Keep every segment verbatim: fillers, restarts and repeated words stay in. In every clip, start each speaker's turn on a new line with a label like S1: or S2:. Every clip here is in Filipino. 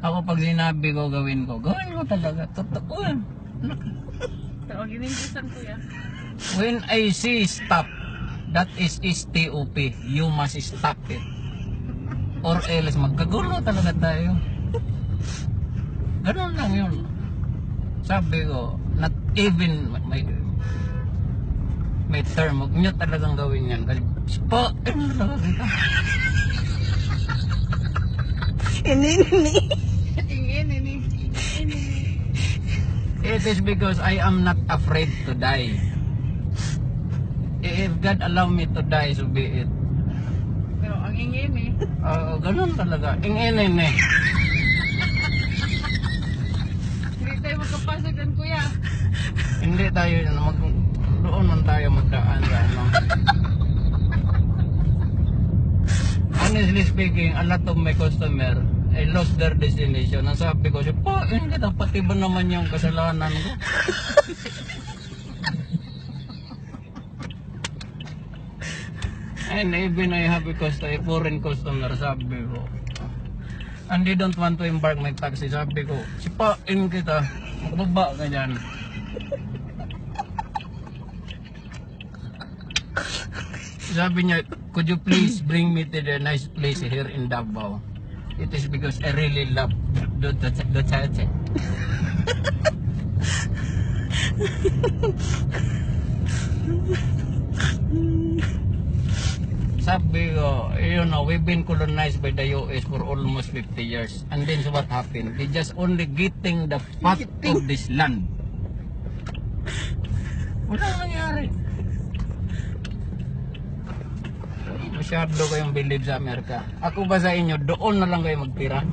S1: Ako pag sinabi ko gawin ko, gawin ko talaga. Totoo yan.
S2: Pero giningisan ko yan.
S1: When I say stop, that is S T O P. You must stop it. Or else magkagulo talaga tayo. Ganun lang yun. Sabi ko, not even may may term, huwag nyo talagang gawin yan. Kasi po, ano talaga kita?
S3: Ini, ini.
S2: Ingin, ini. Ini.
S1: It is because I am not afraid to die. If God allow me to die, so be it.
S2: Pero ang ingin eh.
S1: Oo, ganun talaga. Inginin eh.
S2: Hindi tayo magkapasok yan, kuya.
S1: Hindi tayo, mag, doon man tayo magdaan sa ano. Honestly speaking, a lot of my customer, I lost their destination. Ang sabi ko, siya, po, hindi na, pati ba naman yung kasalanan ko? And even I have a customer, a foreign customer, sabi ko, and they don't want to embark my taxi, sabi ko, sipain kita, magbaba ka dyan. Sabi niya, could you please bring me to the nice place here in Davao? It is because I really love Duterte. Sabi ko, you know, we've been colonized by the U S for almost fifty years. And then so what happened? They just only getting the fat of this land. Wala nangyari. Masyado kayong believe sa Amerika. Ako ba sa inyo, doon na lang kayo magtira?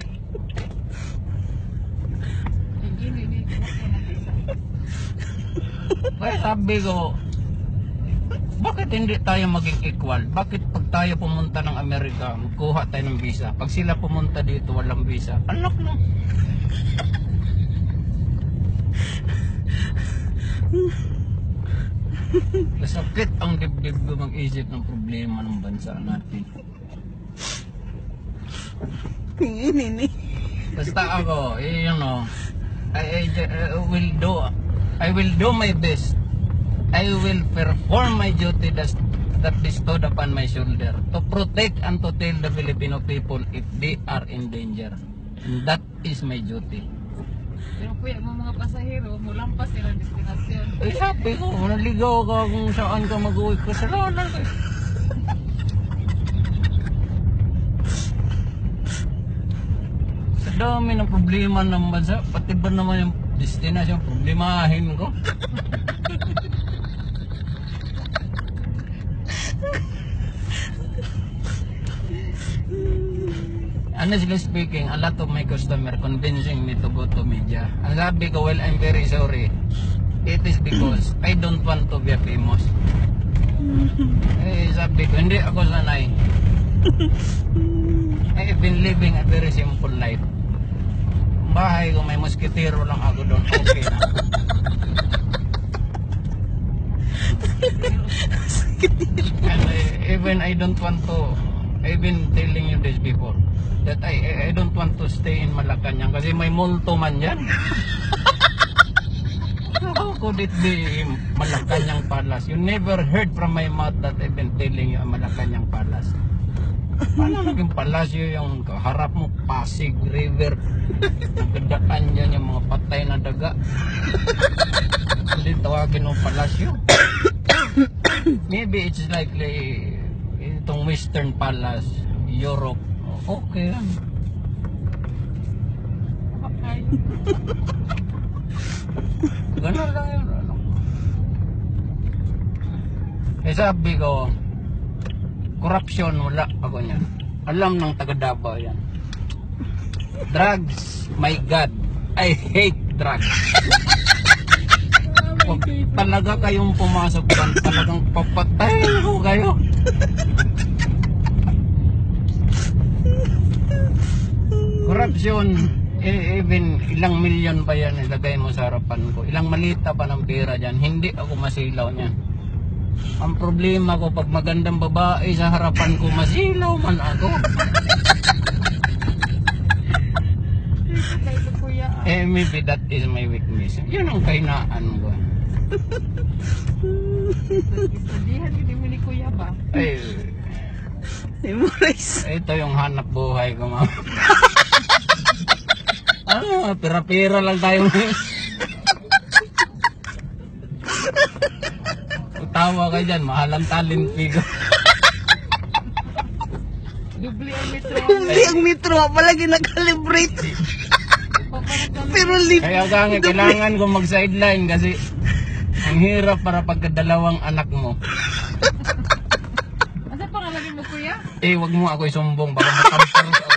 S2: Ingin, ini.
S1: Kaya sabi ko, bakit hindi tayo maging equal? Bakit pag tayo pumunta ng Amerika, magkuha tayo ng visa? Pag sila pumunta dito, walang visa. Anak mo. Masakit ang dibdib ko mag-isip ng problema ng bansa natin.
S3: Ini, ini.
S1: Basta ako, eh, you know, I, I, I will do, I will do my best. I will perform my duty that, that bestowed upon my shoulder to protect and to tell the Filipino people if they are in danger. And that is my duty.
S2: Pero kuya, mga mga pasahero, mulampas sila ang destinasyon.
S1: Eh sabi ko, naligaw ka kung saan ka mag-uwi. Kasalanan ka. Sa dami ng problema ng bansa, pati ba naman yung destinasyon, problemahin ko. Honestly speaking, a lot of my customer convincing me to go to media. Ang sabi ko, well, I'm very sorry. It is because I don't want to be famous. Eh, sabi ko, hindi ako sanay. I've been living a very simple life. Bahay ko, may moskitero lang ako doon. Okay na. And uh, even I don't want to, I've been telling you this before, that I I don't want to stay in Malacanang kasi may multo man yan. How could it be Malacanang Palace? You never heard from my mouth that I've been telling you a Malacanang Palace. Paano naging palasyo yung harap mo, Pasig River, nagdaan dyan yung mga patay na daga. Hindi tawagin ng palasyo. Maybe it's like itong Western Palace, Europe. Okay lang.
S2: Okay.
S1: Ganun lang yun. Ano? Eh sabi ko, corruption, wala ako niyan. Alam ng taga Davao yan. Drugs, my God, I hate drugs. Huwag talaga kayong pumasok doon, talagang papatay ko kayo. Corruption, eh, even ilang milyon pa yan ilagay mo sa harapan ko. Ilang malita pa ng pera dyan, hindi ako masilaw niyan. Ang problema ko, pag magandang babae sa harapan ko, masilaw man ako. Eh, maybe that is my weakness. Yun ang kahinaan ko.
S2: Studihan hindi mo ni Kuya ba?
S1: Eh,
S3: Memorize.
S1: ito yung hanap buhay ko, ma'am. Ah, pira-pira lang tayo ngayon. Tawa ka dyan, mahalang talent fee ko.
S2: Dubli ang metro.
S3: Hindi ang metro palagi nag-calibrate. Pero libre.
S1: Kaya nga nga, kailangan ko mag-sideline kasi ang hirap para pagkadalawang anak mo.
S2: Asa pangalan mo Kuya?
S1: Eh, wag mo ako isumbong, baka makampar ako.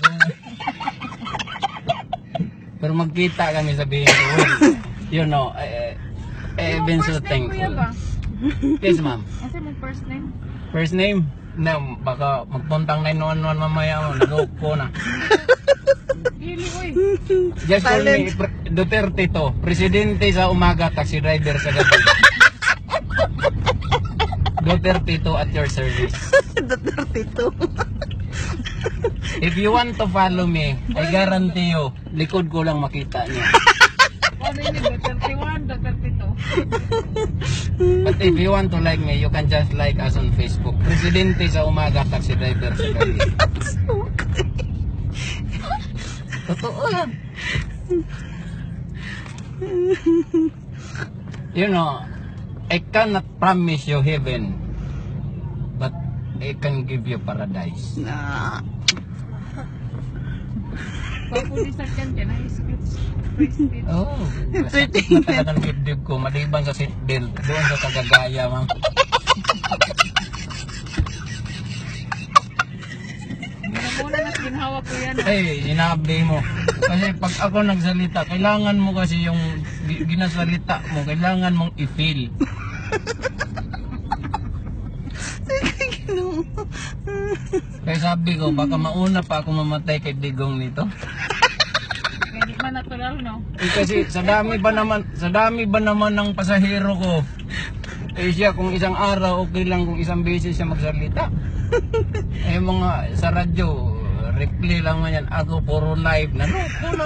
S1: Pero magkita kami sabihin ko, well, you know, eh, eh,
S2: Yung
S1: been so
S2: first name Kuya
S1: thankful.
S2: ba?
S1: Yes, ma'am.
S2: Asa mo first name?
S1: First name? Na, baka magpuntang nine one one mamaya mo, naloko na.
S2: Hili oy.
S1: Just call me
S3: Talent.
S1: Pre- Duterte to, presidente sa umaga, taxi driver sa gabi. Duterte to at your service.
S3: Duterte to.
S1: If you want to follow me, I guarantee you, likod ko lang makita niyo.
S2: Ano yun? thirty-one, thirty-two.
S1: But if you want to like me, you can just like us on Facebook. Presidente sa umaga, taxi driver sa gabi. Totoo yan. You know, I cannot promise you heaven, but I can give you paradise.
S3: Na.
S2: Papulisan kan dyan ang speech. Free speech.
S1: Oh, sakit na talaga ng dibdib ko, maliban sa seatbelt, doon sa tagagaya, ma'am.
S2: Muna na ginhawa ko yan.
S1: Eh, sinabi mo. Kasi pag ako nagsalita, kailangan mo kasi yung gi- ginasalita mo, kailangan mong i-feel. Kaya sabi ko, baka mauna pa ako mamatay kay Digong nito.
S2: Hindi man natural, no?
S1: Eh, kasi sa dami ba naman, sa dami ba naman ng pasahero ko, eh siya kung isang araw, okay lang kung isang beses siya magsalita. Eh mga sa radyo, replay lang man yan. Ako puro live na, no, puro.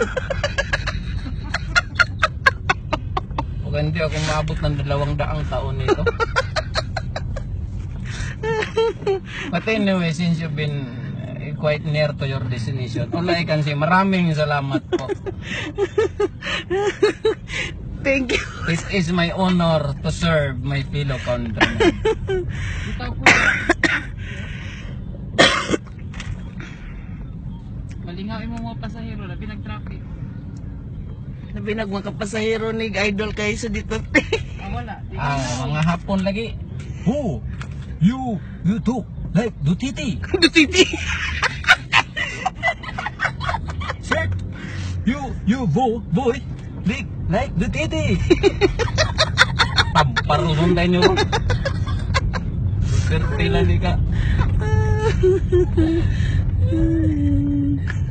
S1: O hindi ako maabot ng dalawang daang taon nito. But anyway, since you've been uh, quite near to your destination, all I can say, maraming salamat po.
S3: Thank you.
S1: It is my honor to serve my fellow countrymen.
S2: Ikaw Kuya. Malingawin mo mga pasahero, labi nag-traffic.
S3: Sabi nagmakapasahero ni idol kayo sa dito.
S2: Ah, wala. Di
S1: Ah,
S2: ka
S1: mga hapon lagi. Who? You, you too, like Duterte.
S3: Duterte.
S1: Sir, you, you bo, boy, like, like Duterte. Pamparusun tayo nyo. Duterte lang di ka.